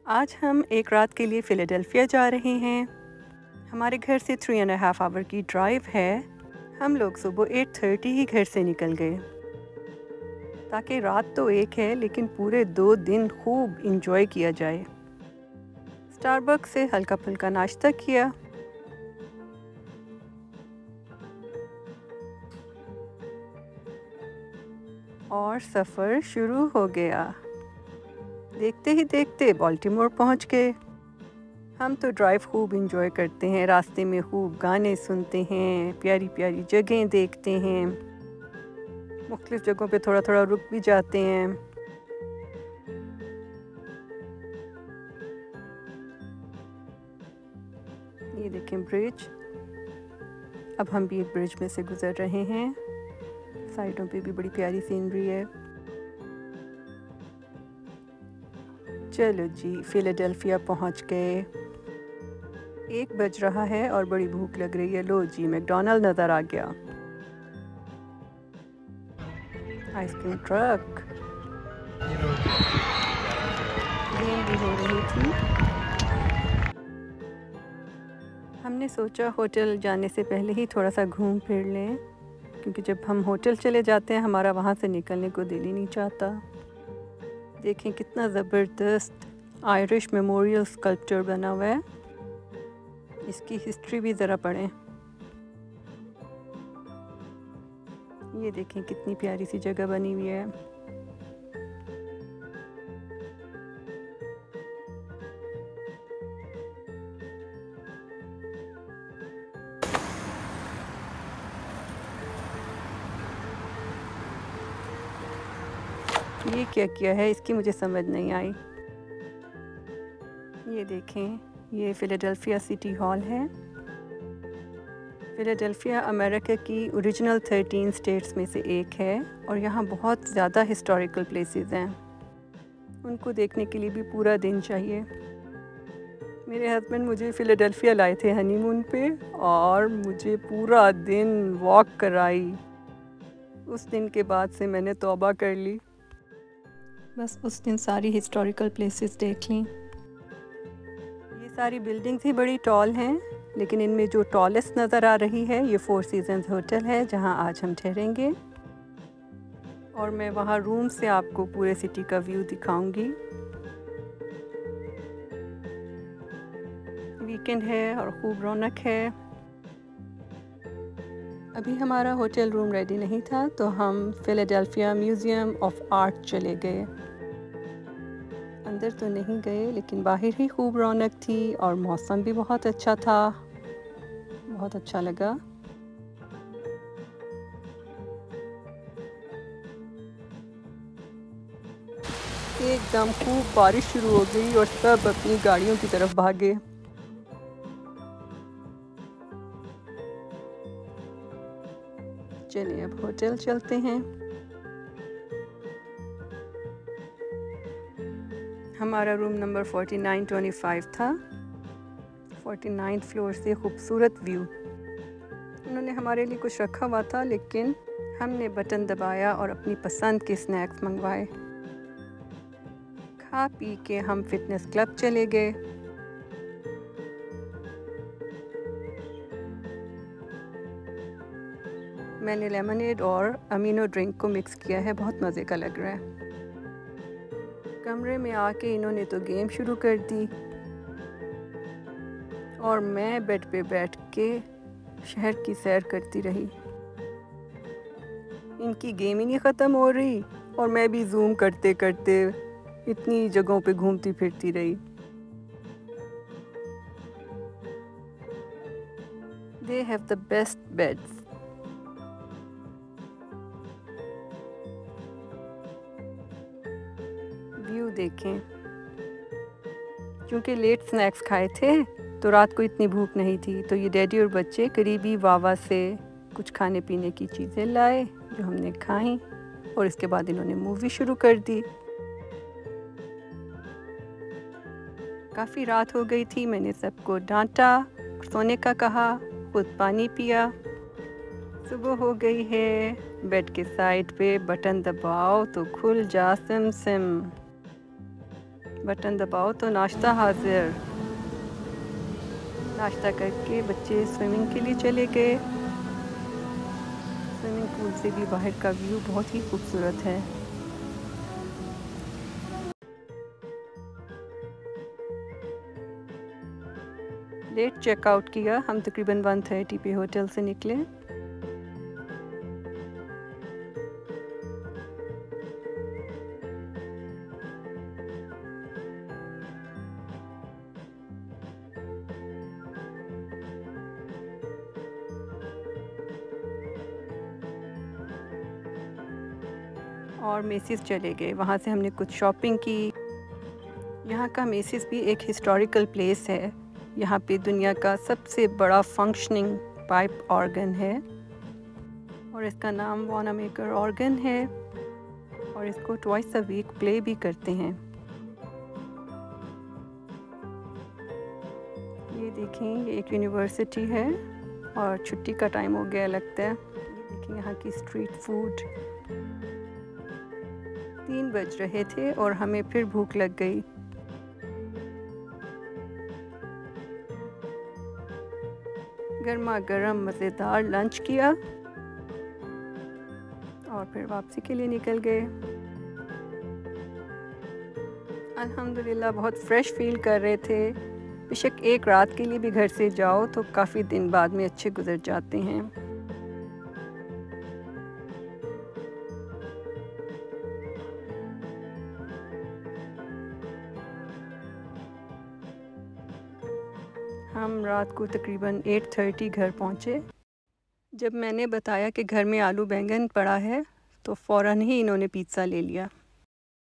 आज हम एक रात के लिए फ़िलाडेल्फिया जा रहे हैं। हमारे घर से 3.5 आवर की ड्राइव है। हम लोग सुबह 8:30 ही घर से निकल गए ताकि रात तो एक है लेकिन पूरे 2 दिन खूब इंजॉय किया जाए। स्टारबक्स से हल्का फुल्का नाश्ता किया। और सफ़र शुरू हो गया। देखते ही देखते बाल्टीमोर पहुंच गए। हम तो ड्राइव खूब इंजॉय करते हैं, रास्ते में खूब गाने सुनते हैं, प्यारी प्यारी जगहें देखते हैं, मुख्तलिफ़ जगहों पे थोड़ा थोड़ा रुक भी जाते हैं। ये देखें ब्रिज। अब हम भी एक ब्रिज में से गुज़र रहे हैं। साइडों पे भी बड़ी प्यारी सीनरी है। चलो जी, फ़िलाडेल्फिया पहुंच गए। 1 बज रहा है और बड़ी भूख लग रही है। लो जी, मैकडॉनल्ड नज़र आ गया। आइसक्रीम ट्रक, गेम भी हो रही थी। हमने सोचा होटल जाने से पहले ही थोड़ा सा घूम फिर लें, क्योंकि जब हम होटल चले जाते हैं हमारा वहाँ से निकलने को दिल ही नहीं चाहता। देखें कितना ज़बरदस्त आयरिश मेमोरियल स्कल्पचर बना हुआ है। इसकी हिस्ट्री भी ज़रा पढ़ें। ये देखें कितनी प्यारी सी जगह बनी हुई है। ये क्या किया है, इसकी मुझे समझ नहीं आई। ये देखें, ये फ़िलाडेल्फिया सिटी हॉल है। फ़िलाडेल्फिया अमेरिका की ओरिजिनल 13 स्टेट्स में से एक है और यहाँ बहुत ज़्यादा हिस्टोरिकल प्लेसेस हैं। उनको देखने के लिए भी पूरा दिन चाहिए। मेरे हस्बैंड मुझे फ़िलाडेल्फिया लाए थे हनीमून पे और मुझे पूरा दिन वॉक कराई। उस दिन के बाद से मैंने तौबा कर ली। बस उस दिन सारी हिस्टोरिकल प्लेसेस देख लीं। ये सारी बिल्डिंग्स ही बड़ी टॉल हैं, लेकिन इनमें जो टॉलेस्ट नज़र आ रही है ये 4 सीजन्स होटल है, जहां आज हम ठहरेंगे। और मैं वहां रूम से आपको पूरे सिटी का व्यू दिखाऊंगी। वीकेंड है और खूब रौनक है। अभी हमारा होटल रूम रेडी नहीं था तो हम फ़िलाडेल्फिया म्यूज़ियम ऑफ आर्ट चले गए। अंदर तो नहीं गए लेकिन बाहर ही खूब रौनक थी और मौसम भी बहुत अच्छा था। बहुत अच्छा लगा। एकदम खूब बारिश शुरू हो गई और सब अपनी गाड़ियों की तरफ भागे। चलिए अब होटल चलते हैं। हमारा रूम नंबर 4925 था। 49th फ्लोर से खूबसूरत व्यू। उन्होंने हमारे लिए कुछ रखा हुआ था लेकिन हमने बटन दबाया और अपनी पसंद के स्नैक्स मंगवाए। खा पी के हम फिटनेस क्लब चले गए। मैंने लेमनेड और अमीनो ड्रिंक को मिक्स किया है, बहुत मज़े का लग रहा है। कमरे में आके इन्होंने तो गेम शुरू कर दी और मैं बेड पे बैठ के शहर की सैर करती रही। इनकी गेम ही नहीं ख़त्म हो रही और मैं भी जूम करते करते इतनी जगहों पे घूमती फिरती रही। They have the best beds. View देखें। क्योंकि लेट स्नैक्स खाए थे तो रात को इतनी भूख नहीं थी, तो ये डैडी और बच्चे करीबी वावा से कुछ खाने पीने की चीज़ें लाए जो हमने खाई और इसके बाद इन्होंने मूवी शुरू कर दी। काफ़ी रात हो गई थी। मैंने सबको डांटा, सोने का कहा, खुद पानी पिया। सुबह हो गई है। बेड के साइड पे बटन दबाओ तो खुल जा सिम सिम। बटन दबाओ तो नाश्ता हाजिर। नाश्ता करके बच्चे स्विमिंग के लिए चले गए। स्विमिंग पूल से भी बाहर का व्यू बहुत ही खूबसूरत है। लेट चेकआउट किया, हम तकरीबन 1:30 पे होटल से निकले। और मेसिस चले गए, वहाँ से हमने कुछ शॉपिंग की। यहाँ का मेसिस भी एक हिस्टोरिकल प्लेस है। यहाँ पे दुनिया का सबसे बड़ा फंक्शनिंग पाइप ऑर्गन है और इसका नाम वानामेकर ऑर्गन है और इसको ट्वाइस अ वीक प्ले भी करते हैं। ये देखें, ये एक यूनिवर्सिटी है और छुट्टी का टाइम हो गया लगता है। ये देखें यहाँ की स्ट्रीट फूड। 3 बज रहे थे और हमें फिर भूख लग गई। गर्मा गर्म मज़ेदार लंच किया और फिर वापसी के लिए निकल गए। अल्हम्दुलिल्लाह बहुत फ़्रेश फ़ील कर रहे थे। बेशक एक रात के लिए भी घर से जाओ तो काफ़ी दिन बाद में अच्छे गुजर जाते हैं। हम रात को तकरीबन 8:30 घर पहुँचे। जब मैंने बताया कि घर में आलू बैंगन पड़ा है तो फ़ौरन ही इन्होंने पिज़्ज़ा ले लिया।